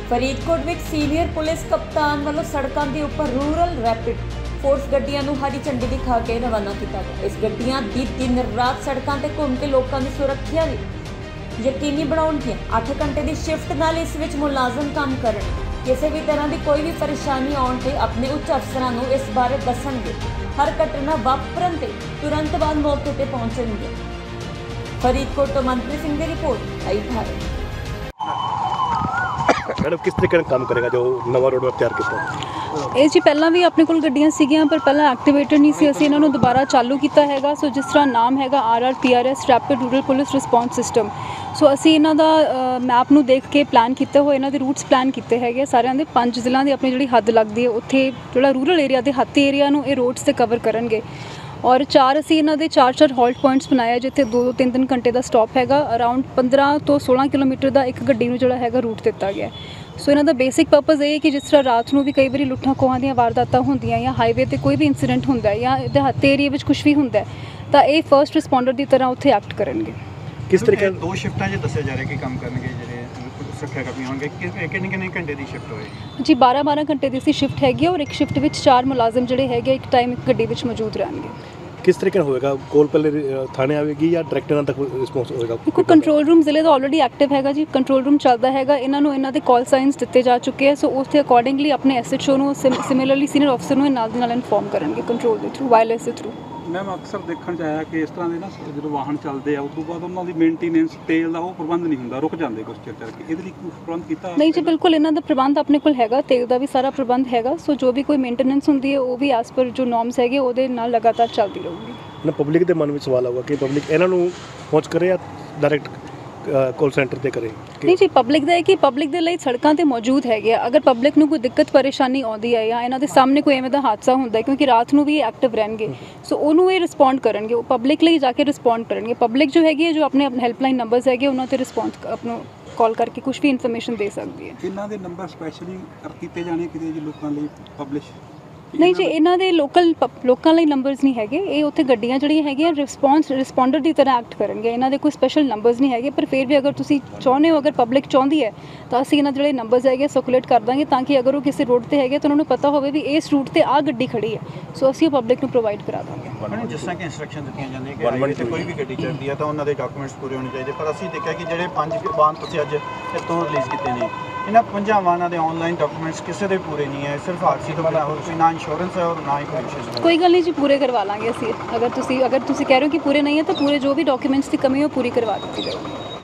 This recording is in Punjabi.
फरीदकोट में सीनियर पुलिस कप्तान वालों सड़कों के उपर रूरल रैपिड फोर्स गड्डियां नूं हरी झंडी दिखा के रवाना किया गया। इस गड्डियां दी दिन रात सड़कों पर घूम के लोगों की सुरक्षा यकीनी बनाउणगीआं। 8 घंटे की शिफ्ट नाल इस विच मुलाजम काम करन। किसी भी तरह की कोई भी परेशानी आउण ते अपने उच्च अफसरां नूं इस बारे दसणगे। हर घटना वापरन ते तुरंत बाद मौके पर पहुंचणगे। फरीदकोट तो मनप्रीत सिंह की रिपोर्ट आई भारत। मैडम किस तरीके काम करेगा जो नवा रोड मैप तैयार किया ਇਹ ਜੀ ਪਹਿਲਾਂ ਵੀ ਆਪਣੇ ਕੋਲ ਗੱਡੀਆਂ ਸੀਗੀਆਂ ਪਰ ਪਹਿਲਾਂ ਐਕਟੀਵੇਟਡ ਨਹੀਂ ਸੀ। ਅਸੀਂ ਇਹਨਾਂ ਨੂੰ ਦੁਬਾਰਾ ਚਾਲੂ ਕੀਤਾ ਹੈਗਾ। ਸੋ ਜਿਸ ਤਰ੍ਹਾਂ ਨਾਮ ਹੈਗਾ RRPRS rapid rural police response system. So ਅਸੀਂ ਇਹਨਾਂ ਦਾ ਮੈਪ ਨੂੰ ਦੇਖ ਕੇ ਪਲਾਨ ਕੀਤੇ ਹੋਏ, ਇਹਨਾਂ ਦੇ ਰੂਟਸ ਪਲਾਨ ਕੀਤੇ ਹੈਗੇ ਸਾਰਿਆਂ ਦੇ। 5 ਜ਼ਿਲ੍ਹਿਆਂ ਦੀ ਆਪਣੀ ਜਿਹੜੀ ਹੱਦ ਲੱਗਦੀ ਹੈ ਉੱਥੇ ਜਿਹੜਾ ਰੂਰਲ ਏਰੀਆ ਦੇ ਹੱਥੀ ਏਰੀਆ ਨੂੰ ਇਹ ਰੋਡਸ ਤੇ ਕਵਰ ਕਰਨਗੇ। ਔਰ 4 ਅਸੀਂ ਇਹਨਾਂ ਦੇ 4 ਹਾਲਟ ਪੁਆਇੰਟਸ ਬਣਾਏ ਜਿੱਥੇ 2-3 ਘੰਟੇ ਦਾ ਸਟਾਪ ਹੈਗਾ। ਅਰਾਊਂਡ 15 ਤੋਂ 16 ਕਿਲੋਮੀਟਰ ਦਾ ਇੱਕ ਗੱਡੀ ਨੂੰ ਜਿਹੜਾ ਹੈਗਾ ਰੂਟ ਦਿੱਤਾ ਗਿਆ। ਸੋ ਇਹਨਾਂ ਦਾ ਬੇਸਿਕ ਪਰਪਸ ਇਹ ਹੈ ਕਿ ਜਿਸ ਤਰ੍ਹਾਂ ਰਾਤ ਨੂੰ ਵੀ ਕਈ ਵਾਰੀ ਲੁੱਟਾਂ ਖੋਹਾਂ ਦੀਆਂ ਵਾਰਦਾਤਾਂ ਹੁੰਦੀਆਂ ਜਾਂ ਹਾਈਵੇ ਤੇ ਕੋਈ ਵੀ ਇਨਸੀਡੈਂਟ ਹੁੰਦਾ ਜਾਂ ਦਿਹਾਤੀ ਏਰੀਆ ਵਿੱਚ ਕੁਝ ਵੀ ਹੁੰਦਾ ਤਾਂ ਇਹ ਫਰਸਟ ਰਿਸਪੌਂਡਰ ਦੀ ਤਰ੍ਹਾਂ ਉੱਥੇ ਐਕਟ ਕਰਨਗੇ। ਕਿਸ ਤਰੀਕੇ 2 ਸ਼ਿਫਟਾਂ 'ਚ ਦੱਸਿਆ ਜਾ ਰਿਹਾ ਕਿ ਕੰਮ ਕਰਨਗੇ ਜਿਹੜੇ ਸੁਰੱਖਿਆ ਕਰਮੀ ਹੋਣਗੇ। ਕਿੰਨੇ ਘੰਟੇ ਦੀ ਸ਼ਿਫਟ ਹੋਏਗੀ ਜੀ 12 ਘੰਟੇ ਦੀ ਸੀ ਸ਼ਿਫਟ ਹੈਗੀ ਔਰ ਇੱਕ ਸ਼ਿਫਟ ਵਿੱਚ 4 ਮੁਲਾਜ਼ਮ ਜਿਹੜੇ ਹੈਗੇ ਇੱਕ ਟਾਈਮ ਇੱਕ ਗੱਡੀ ਵਿੱਚ ਮੌਜੂਦ ਰਹਿਣਗੇ। किस तरीके होएगा कॉल पहले थाने आएगी या डायरेक्ट ਇਹਨਾਂ ਤੱਕ ਰਿਸਪੌਂਸ ਹੋਏਗਾ? ਕੋਈ ਕੰਟਰੋਲ ਰੂਮ ਜ਼ਿਲ੍ਹੇ ਦਾ ਆਲਰੇਡੀ ਐਕਟਿਵ ਹੈਗਾ ਜੀ। ਕੰਟਰੋਲ ਰੂਮ ਚੱਲਦਾ ਹੈਗਾ। ਇਹਨਾਂ ਨੂੰ ਇਹਨਾਂ ਦੇ ਕਾਲ ਸਾਈਨਸ ਦਿੱਤੇ ਜਾ ਚੁੱਕੇ ਆ। ਸੋ ਉੱਥੇ ਅਕੋਰਡਿੰਗਲੀ ਆਪਣੇ SHO ਨੂੰ ਸਿਮਿਲਰਲੀ ਸੀਨੀਅਰ ਅਫਸਰ ਨੂੰ ਨਾਲ ਦੇ ਨਾਲ ਇਨਫੋਰਮ ਕਰਨਗੇ ਕੰਟਰੋਲ ਦੇ ਥਰੂ ਵਾਇਰਲੈਸ ਦੇ ਥਰੂ। ਮੈਮ ਅਕਸਰ ਦੇਖਣ 'ਚ ਆਇਆ ਕਿ ਇਸ ਤਰ੍ਹਾਂ ਦੇ ਨਾ ਜਦੋਂ ਵਾਹਨ ਚੱਲਦੇ ਆ ਉਸ ਤੋਂ ਬਾਅਦ ਉਹਨਾਂ ਦੀ ਮੇਨਟੇਨੈਂਸ ਤੇਲ ਦਾ ਉਹ ਪ੍ਰਬੰਧ ਨਹੀਂ ਹੁੰਦਾ, ਰੁਕ ਜਾਂਦੇ ਕੁਝ ਚਿਰ ਤੱਕ। ਇਹਦੇ ਲਈ ਕੋਈ ਪ੍ਰਬੰਧ ਕੀਤਾ? ਨਹੀਂ ਜੀ ਬਿਲਕੁਲ ਇਹਨਾਂ ਦਾ ਪ੍ਰਬੰਧ ਆਪਣੇ ਕੋਲ ਹੈਗਾ। ਤੇਲ ਦਾ ਵੀ ਸਾਰਾ ਪ੍ਰਬੰਧ ਹੈਗਾ। ਸੋ ਜੋ ਵੀ ਕੋਈ ਮੇਨਟੇਨੈਂਸ ਹੁੰਦੀ ਹੈ ਉਹ ਵੀ ਐਸ ਪਰ ਜੋ ਨੋਰਮਸ ਹੈਗੇ ਉਹਦੇ ਨਾਲ ਲਗਾਤਾਰ ਚੱਲਦੀ ਰਹੂਗੀ। ਨਾ ਪਬਲਿਕ ਦੇ ਮਨ ਵਿੱਚ ਸਵਾਲ ਆਊਗਾ ਕਿ ਪਬਲਿਕ ਇਹਨਾਂ ਨੂੰ ਪਹੁੰਚ ਕਰੇ ਜਾਂ ਡਾਇਰੈਕਟ ਕਾਲ ਸੈਂਟਰ ਤੇ ਕਰੇ? ਨਹੀਂ ਜੀ ਪਬਲਿਕ ਦਾ ਹੈ ਕਿ ਪਬਲਿਕ ਦੇ ਲਈ ਸੜਕਾਂ ਤੇ ਮੌਜੂਦ ਹੈਗੇ ਆ। ਅਗਰ ਪਬਲਿਕ ਨੂੰ ਕੋਈ ਦਿੱਕਤ ਪਰੇਸ਼ਾਨੀ ਆਉਂਦੀ ਹੈ ਜਾਂ ਇਹਨਾਂ ਦੇ ਸਾਹਮਣੇ ਕੋਈ ਐਵੇਂ ਦਾ ਹਾਦਸਾ ਹੁੰਦਾ ਕਿਉਂਕਿ ਰਾਤ ਨੂੰ ਵੀ ਐਕਟਿਵ ਰਹਿਣਗੇ ਸੋ ਉਹਨੂੰ ਇਹ ਰਿਸਪੌਂਡ ਕਰਨਗੇ। ਉਹ ਪਬਲਿਕ ਲਈ ਜਾ ਕੇ ਰਿਸਪੌਂਡ ਕਰਨਗੇ। ਪਬਲਿਕ ਜੋ ਹੈਗੀ ਹੈ ਜੋ ਆਪਣੇ ਹੈਲਪਲਾਈਨ ਨੰਬਰਸ ਹੈਗੇ ਉਹਨਾਂ ਤੇ ਰਿਸਪੌਂਸ ਆਪਣਾ ਕਾਲ ਕਰਕੇ ਕੁਝ ਵੀ ਇਨਫੋਰਮੇਸ਼ਨ ਦੇ ਸਕਦੀ ਹੈ। ਇਹਨਾਂ ਦੇ ਨੰਬਰ ਸਪੈਸ਼ਲੀ ਕੀਤੇ ਜਾਣੇ ਕਿਤੇ ਜੀ ਲੋਕਾਂ ਲਈ ਪਬਲਿਸ਼? ਨਹੀਂ ਜੀ ਇਹਨਾਂ ਦੇ ਲੋਕਾਂ ਲਈ ਨੰਬਰਸ ਨਹੀਂ ਹੈਗੇ। ਇਹ ਉੱਥੇ ਗੱਡੀਆਂ ਜਿਹੜੀਆਂ ਹੈਗੀਆਂ ਰਿਸਪੌਂਡਰ ਦੀ ਤਰ੍ਹਾਂ ਐਕਟ ਕਰਨਗੇ। ਇਹਨਾਂ ਦੇ ਕੋਈ ਸਪੈਸ਼ਲ ਨੰਬਰਸ ਨਹੀਂ ਹੈਗੇ ਪਰ ਫਿਰ ਵੀ ਅਗਰ ਤੁਸੀਂ ਚਾਹੁੰਦੇ ਹੋ, ਅਗਰ ਪਬਲਿਕ ਚਾਹੁੰਦੀ ਹੈ ਤਾਂ ਅਸੀਂ ਇਹਨਾਂ ਜਿਹੜੇ ਨੰਬਰਸ ਹੈਗੇ ਸਰਕੂਲੇਟ ਕਰ ਦਾਂਗੇ ਤਾਂ ਕਿ ਅਗਰ ਉਹ ਕਿਸੇ ਰੋਡ ਤੇ ਹੈਗੇ ਤਾਂ ਉਹਨਾਂ ਨੂੰ ਪਤਾ ਹੋਵੇ ਵੀ ਇਸ ਰੂਟ ਤੇ ਆਹ ਗੱਡੀ ਖੜੀ ਹੈ। ਸੋ ਅਸੀਂ ਉਹ ਪਬਲਿਕ ਨੂੰ ਪ੍ਰੋਵਾਈਡ ਕਰਾ ਦਾਂਗੇ। ਜਿਸ ਤਰ੍ਹਾਂ ਕਿ ਇੰਸਟਰਕਸ਼ਨ ਦਿੱਤੀਆਂ ਜਾਂਦੀਆਂ ਕਿ ਤੇ ਕੋਈ ਵੀ ਗੱਡੀ ਚੱਲਦੀ ਹੈ ਤਾਂ ਉਹਨਾਂ ਦੇ ਡਾਕੂਮੈਂਟਸ ਪੂਰੇ ਹੋਣੇ ਚਾਹੀਦੇ। ਪਰ ਅਸੀਂ ਦੇਖਿਆ ਕਿ ਜਿਹੜੇ 5 ਵਾਹਨ ਤੁਸੀਂ ਅੱਜ ਇੱਥੋਂ ਰਿਲੀਜ਼ ਕੀਤੇ ਨੇ ਇਹਨਾਂ 5 ਵਾਹਨਾਂ ਦੇ ਆਨਲਾਈਨ ਡਾਕੂਮੈਂਟਸ ਕਿਸੇ ਦੇ ਪੂਰੇ ਨਹੀਂ ਹੈ। ਸਿਰਫ ਆਰਸੀ ਤੋਂ ਬਾਅਦ ਹੋਰ ਕੋਈ ਨਾ ਇੰਸ਼ੋਰੈਂਸ ਹੈ ਔਰ ਨਾ ਹੀ ਕੋਈ ਇੰਸ਼ੋਰੈਂਸ। ਕੋਈ ਗੱਲ ਨਹੀਂ ਜੀ ਪੂਰੇ ਕਰਵਾ ਲਾਂਗੇ ਅਸੀਂ। ਅਗਰ ਤੁਸੀਂ ਕਹਿ ਰਹੇ ਹੋ ਕਿ ਪੂਰੇ ਨਹੀਂ ਹੈ ਤਾਂ ਪੂਰੇ ਜੋ ਵੀ ਡਾਕੂਮੈਂਟਸ ਦੀ ਕਮੀ ਹੈ ਉਹ ਪੂਰੀ ਕਰਵਾ ਦਿੱਤੀ ਜਾਊਗੀ।